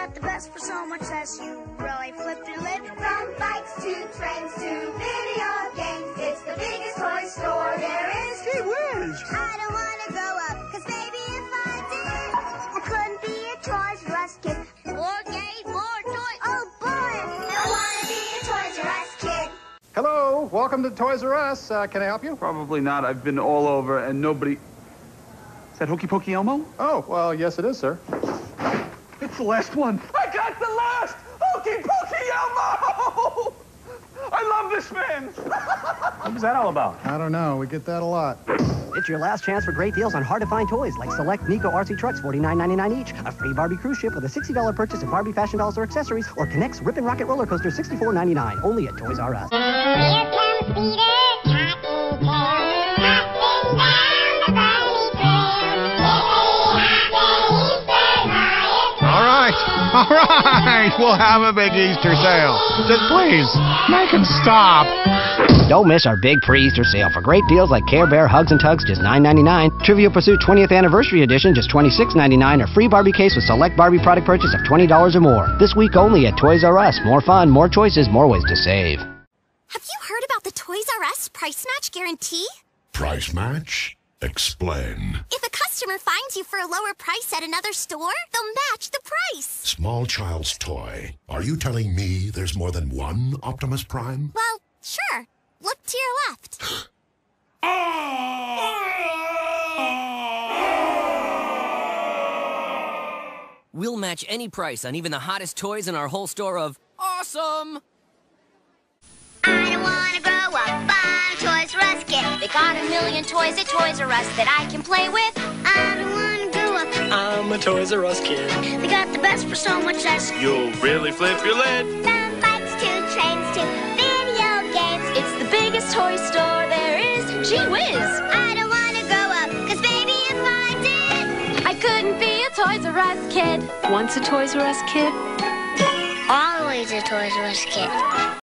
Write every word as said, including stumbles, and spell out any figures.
got the best for so much less. You really flip your lid. From bikes to trains to video games, it's the biggest toy store there is. Gee whiz! I don't want to grow up, cause baby if I did, I couldn't be a Toys R Us kid. More games, more toys. Oh boy, I want to be a Toys R Us kid. Hello, welcome to Toys R Us. Uh, can I help you? Probably not. I've been all over and nobody... Is that Hokey Pokey Elmo? Oh, well, yes it is, sir. It's the last one. I got the last Hokey Pokey Elmo! I love this man. What was that all about? I don't know. We get that a lot. It's your last chance for great deals on hard-to-find toys like select Nico R C trucks, forty-nine ninety-nine each, a free Barbie cruise ship with a sixty dollar purchase of Barbie fashion dolls or accessories, or Connect's Rip and Rocket roller coaster, sixty-four ninety-nine, only at Toys R Us. Here comes Peter, Cottontail, hopping down the bunny trail. All right, all right, we'll have a big Easter sale. Just please, make him stop. Don't miss our big pre-Easter sale for great deals like Care Bear Hugs and Tugs, just nine ninety-nine, Trivial Pursuit twentieth Anniversary Edition, just twenty-six ninety-nine, or free Barbie case with select Barbie product purchase of twenty dollars or more. This week only at Toys R Us. More fun, more choices, more ways to save. Have you heard about the Toys R Us price match guarantee? Price match? Explain. If a customer finds you for a lower price at another store, they'll match the price. Small child's toy. Are you telling me there's more than one Optimus Prime? Well, sure. Look to your left. We'll match any price on even the hottest toys in our whole store of awesome! I don't want to grow up, I'm a Toys R Us kid. They got a million toys at Toys R Us that I can play with. I don't want to grow up, I'm a Toys R Us kid. they got the best for so much less. You'll really flip your lid. From bikes to trains to video games, it's the biggest toy store there is. Gee whiz! I don't want to grow up, cause baby if I did, I couldn't be a Toys R Us kid. Once a Toys R Us kid, always a Toys R Us kid.